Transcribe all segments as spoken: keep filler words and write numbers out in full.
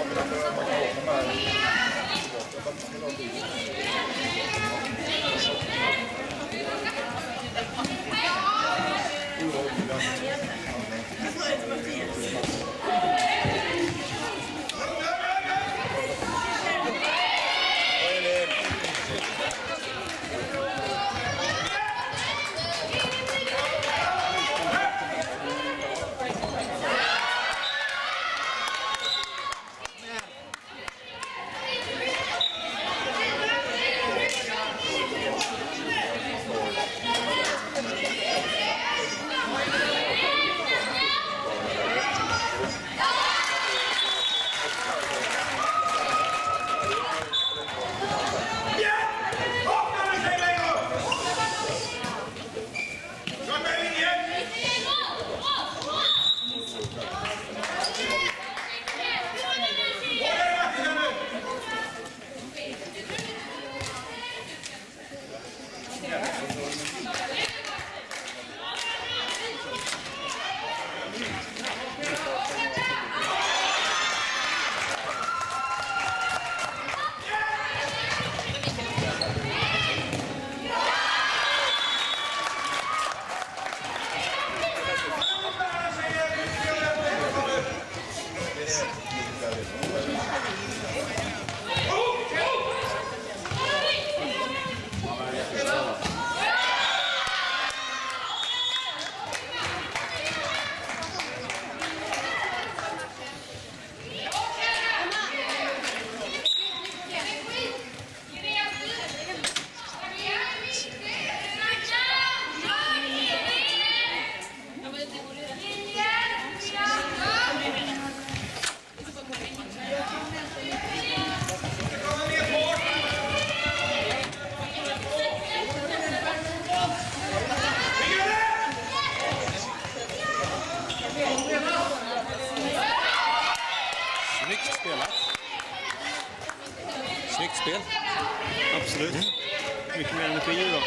Snyggt spel. Absolut. Mm. Mycket mer energi idag.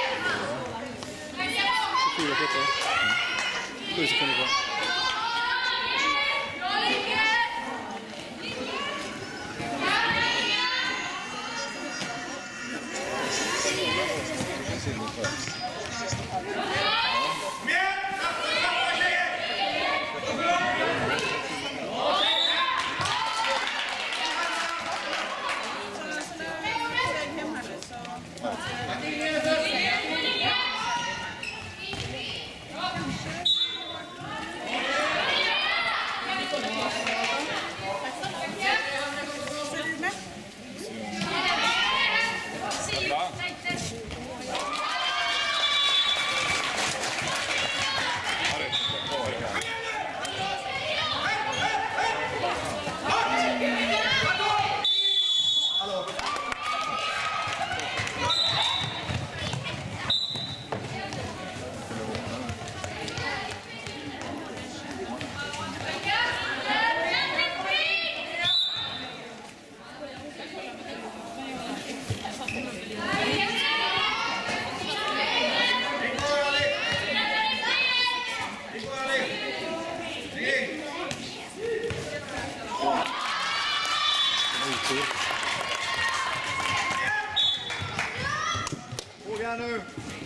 tjugofyra sjutton. sju sekunder kvar. Fråga nu.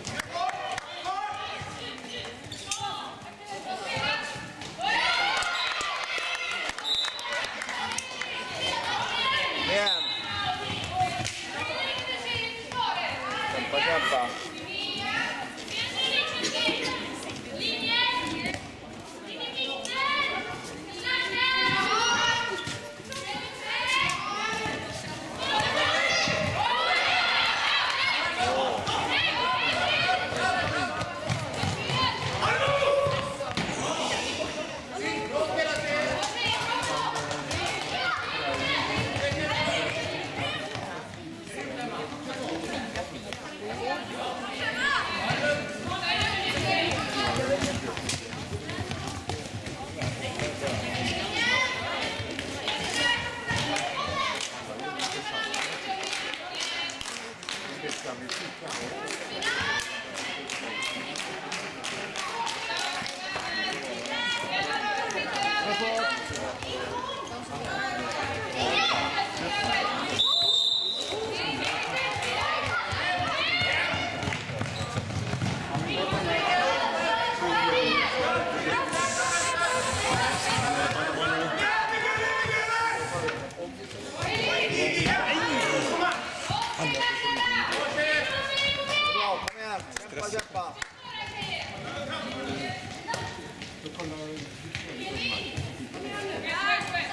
Igen. Kämpa, kämpa.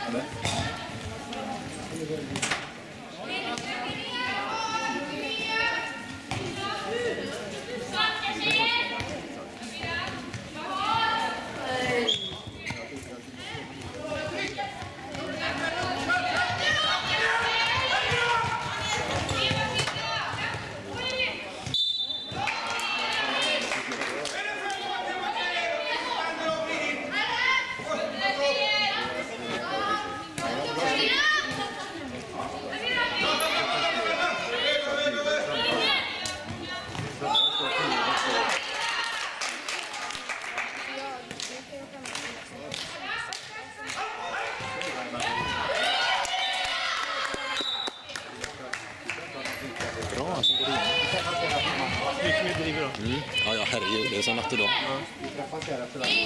Bra som går in. Mycket mer driver då. Mm. Ja, ja, herregud. Det är som natt idag. Vi träffas här efter den.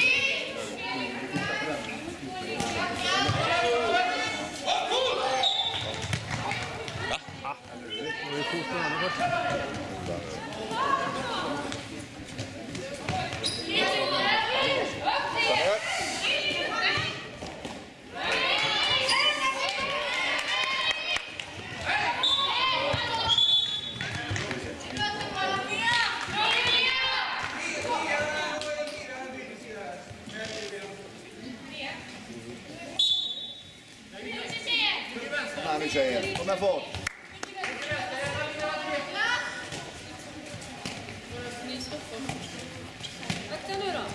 Ah, det var ju fort på henne först. Här nu tjejer, kom med fart. Akta nu då.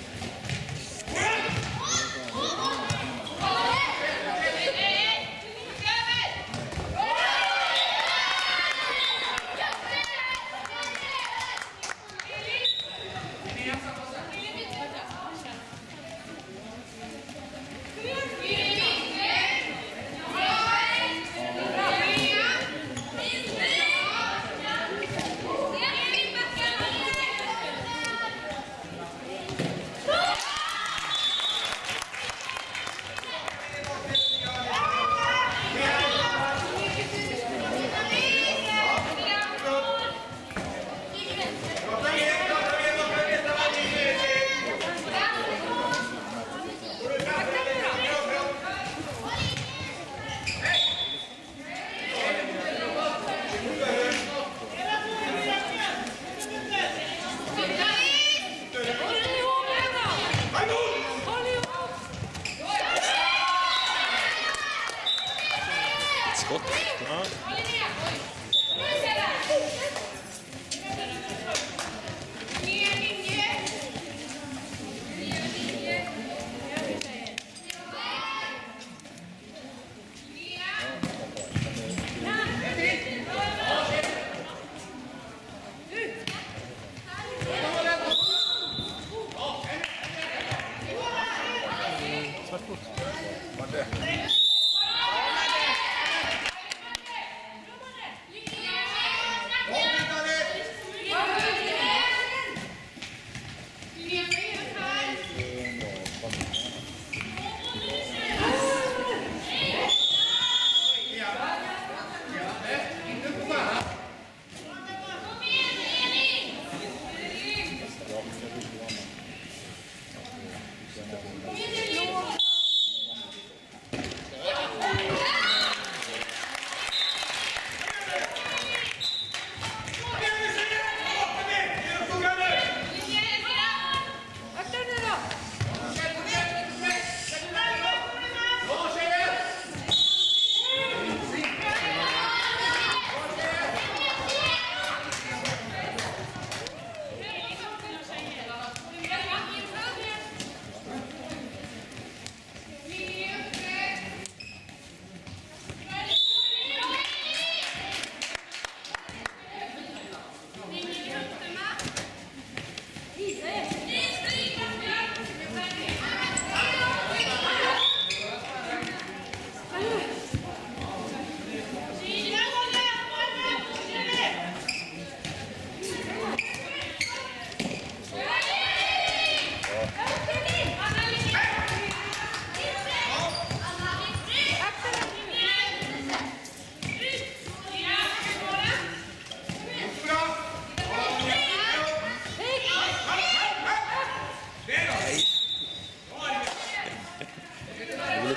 Skott. Ja. Svart fot. Vart är?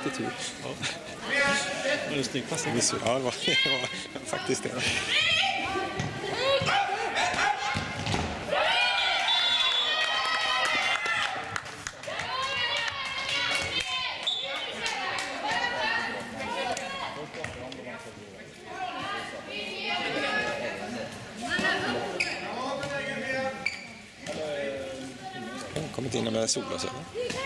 lite tur. Ja. Det var en snygg passning. Ja, det var, det var faktiskt det. Kommit in med solglasögon.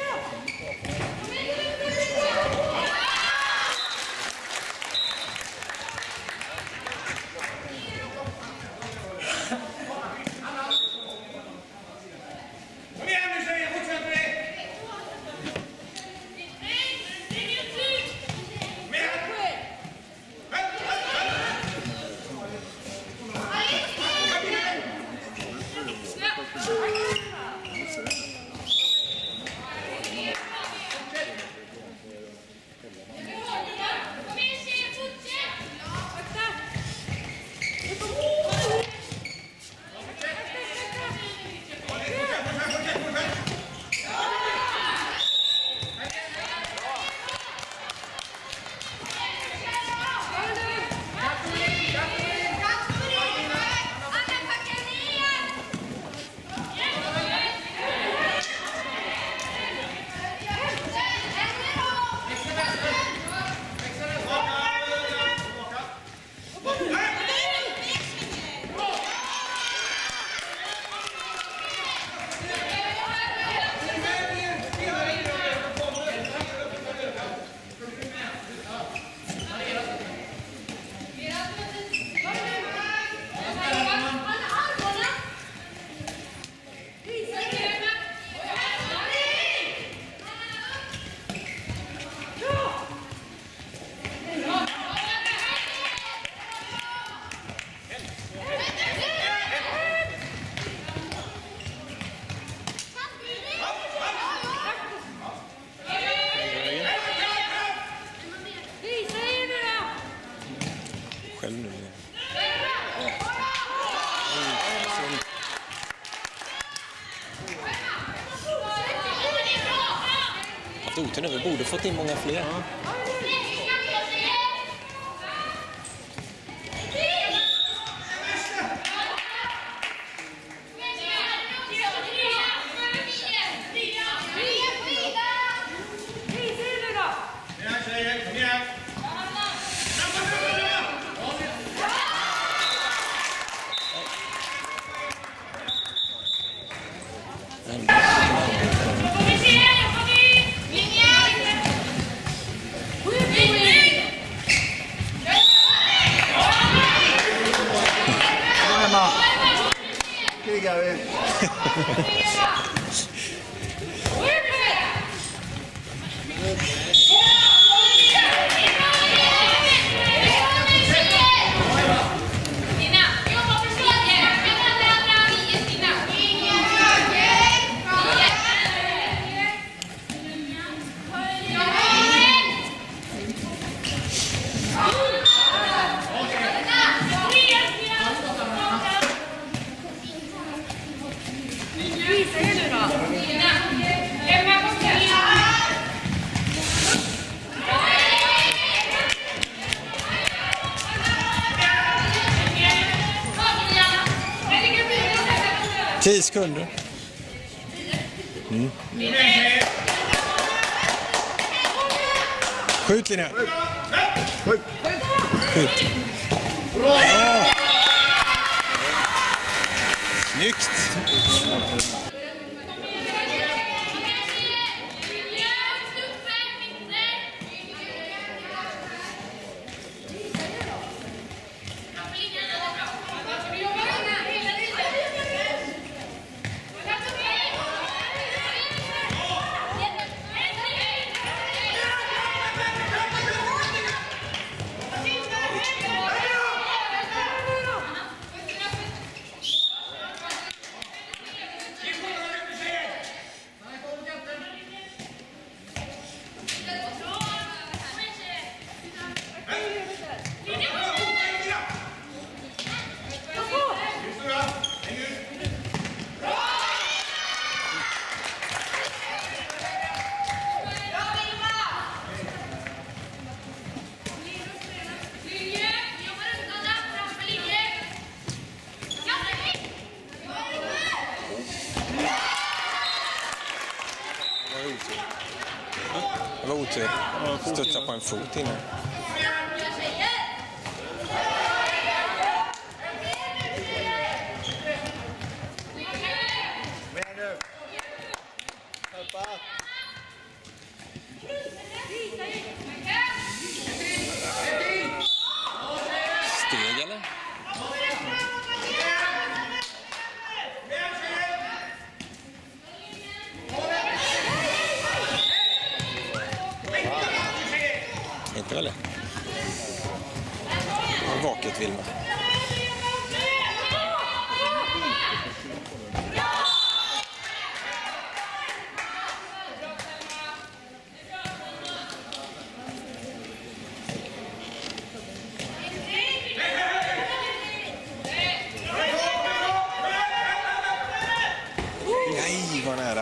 Själv nu. Haft otur nu, vi borde fått in många fler. Ja. Krigar vi. Tio sekunder. Mm. Skjut, Linnea. Skjut. Skjut. Ja. Snyggt. måste studsa på en fot innan. Med nu. Hoppa. Steg eller? Inte väl det? Vaket Vilma. Nej, vad nära.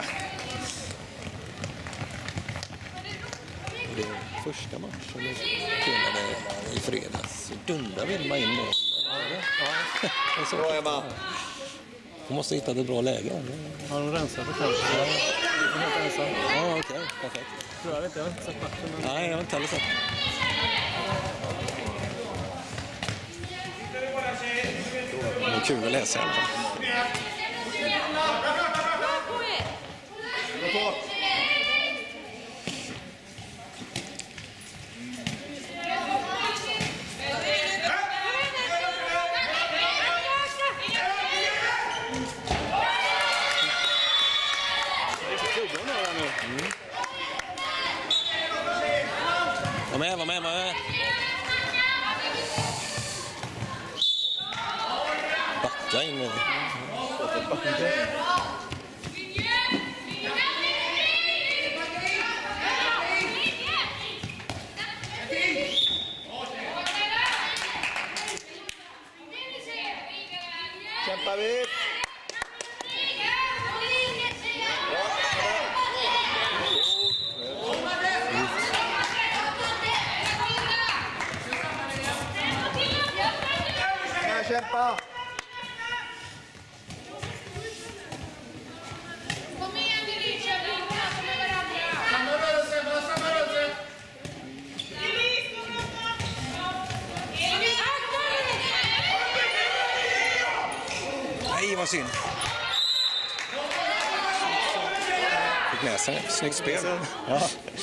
Det är första matchen vi spelade i fredags. Dundrar Vilma in mål. Ja. Så Bra, Emma. hon måste hitta ett bra läge. Har de rensat för kanske? Ja. De är helt ensam. Ja, okej. Okay. Perfekt. Tror jag vet, jag har inte sett matchen. Men... Nej, jag har inte heller sett. Det är kul att läsa i alla fall. Gå bort. Mm. Var med, var med, var med. Backa in med det. Kämpar vi. Kämpa! Kom igen, vi kör vidare med varandra. Samma rörelse, samma rörelse. Nej, vad synd. Fick med sig. Snyggt spel. Ja.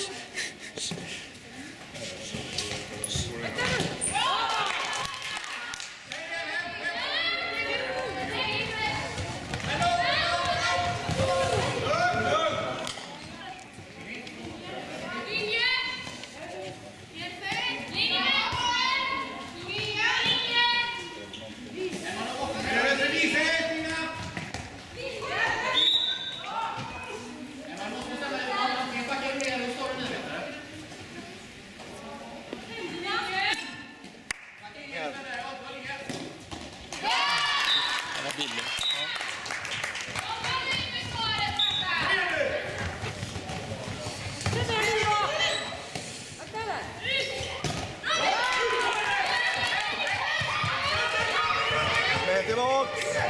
Med tillbaka.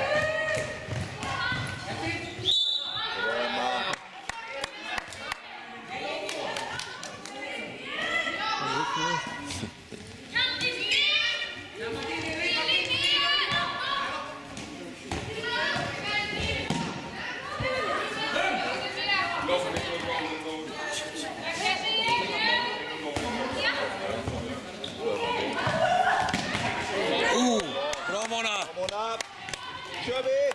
Oh, bra Mona! Mona, kör vi!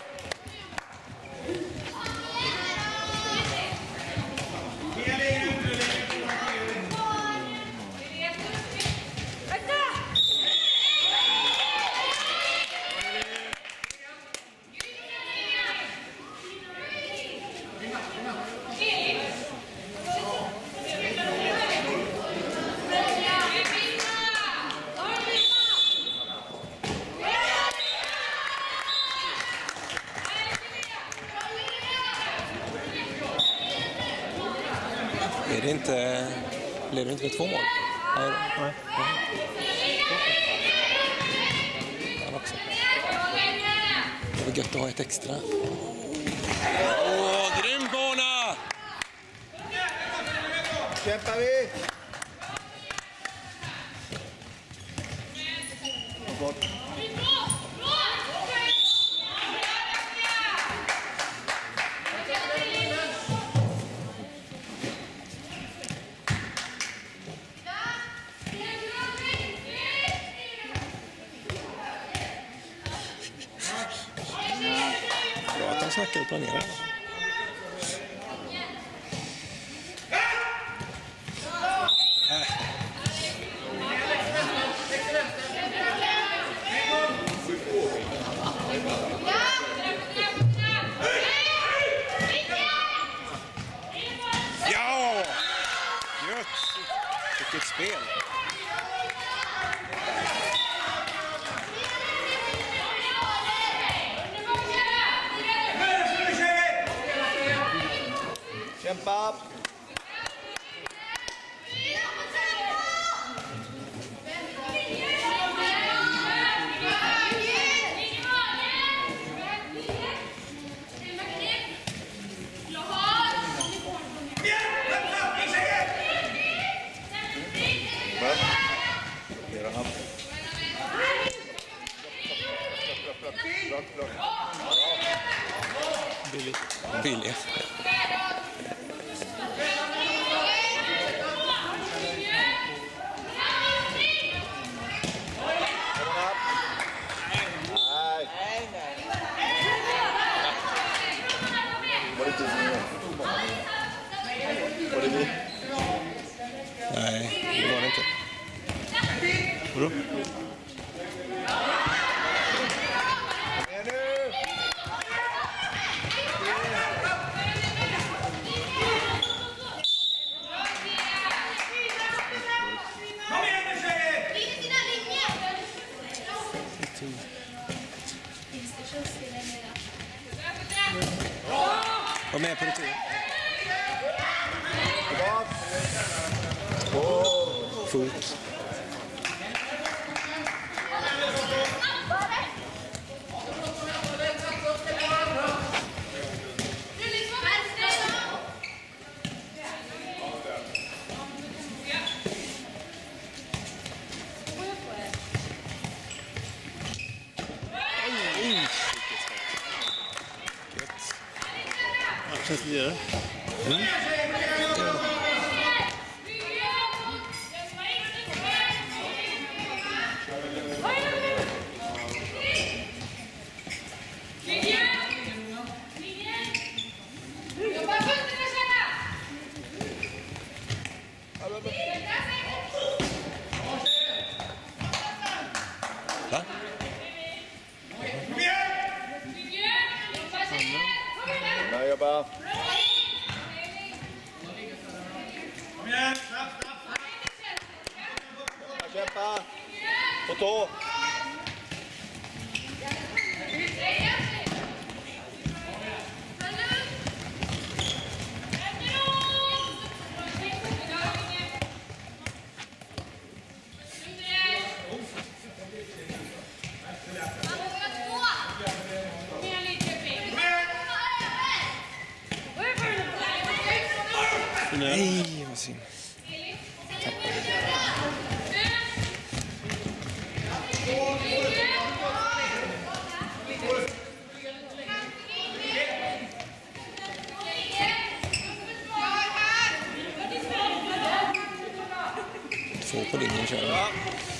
Är det inte... Blir det inte med två mål? Nej. Nej. Han också. Det var gött att ha ett extra. Åh, grym Mona! Kämpar vi! snackar och planerar. Ja! Gött! Vilket spel! Kämpa! Billigt. Billigt. Var det vi? Nej, det var det inte. Vadå? Är nu! Var med på retur. Fot. Känns det göra? Mm. Va? Bra jobba! Kämpa! På tå! Nej, vad synd. Två på linjen kör vi.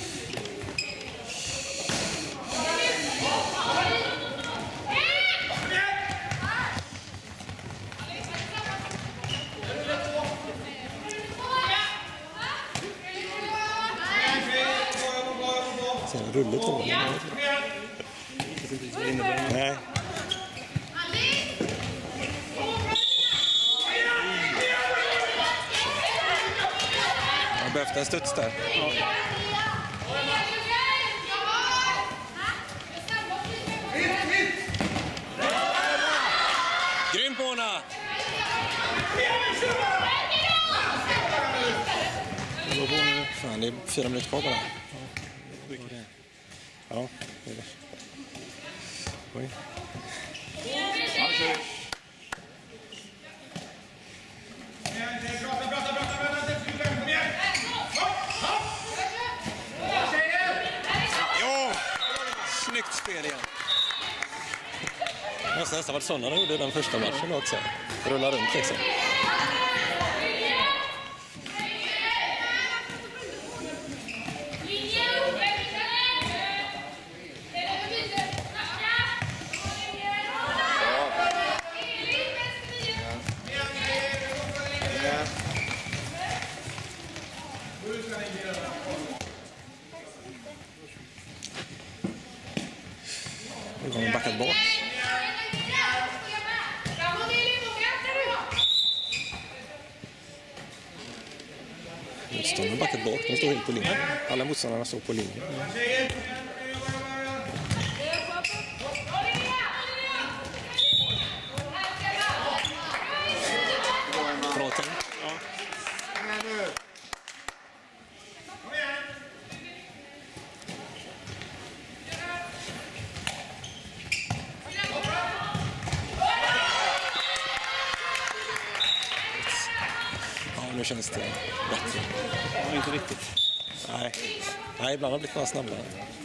Sen rullet på den. Nej. Jag har behövt en studs där. Grym på henne! Fan, det är fyra minuter kvar bara. Ja, det är det. Oj. Ja! Snyggt spel igen. Det måste nästan varit sådana de gjorde den första matchen också. Rulla runt liksom. Nu har de backat bak. Motståndarna har backat bak. De står helt på linjen. Alla motståndarna står på linjen. Bra tänk. Ja. Kom igen nu. Ja, nu känns det bättre. Ja, inte riktigt. Nej, Nej ibland har det blivit bara snabbare.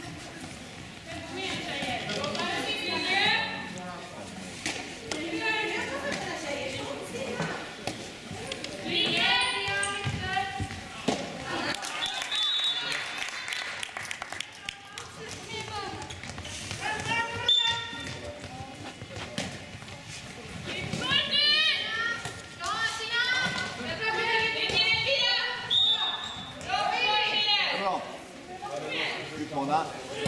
Bra. Utmana.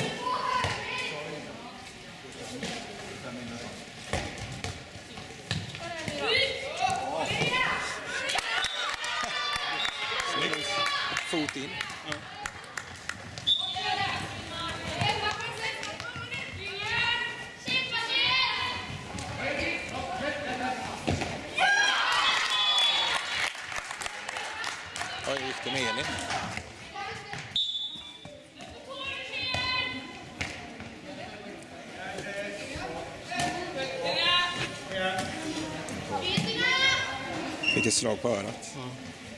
Fot in. Oj, gick det med Elin? Fick ett slag på örat. Ja.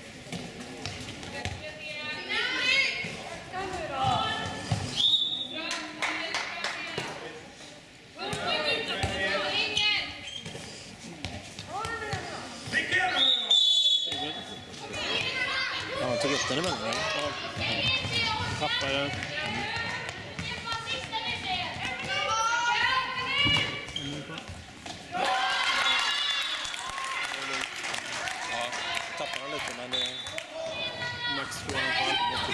Ja, han tog upp den emellan. Ja. Tappade den. Ja, tappade han lite, men det... Max två anfall.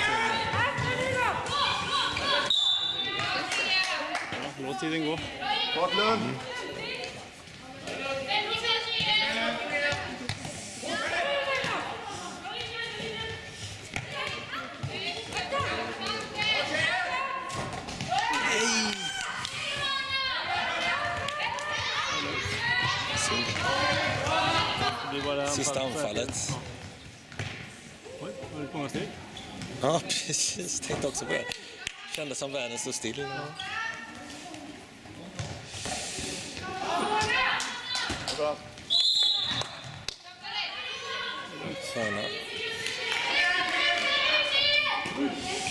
Ja, låt tiden gå. Ta ett lugn. Det blir bara Sista anfall. anfallet. Ja. Oj, var det på många steg? Ja, precis. Tänkte också på det. Kändes som världen stod still. Bra. Hörna.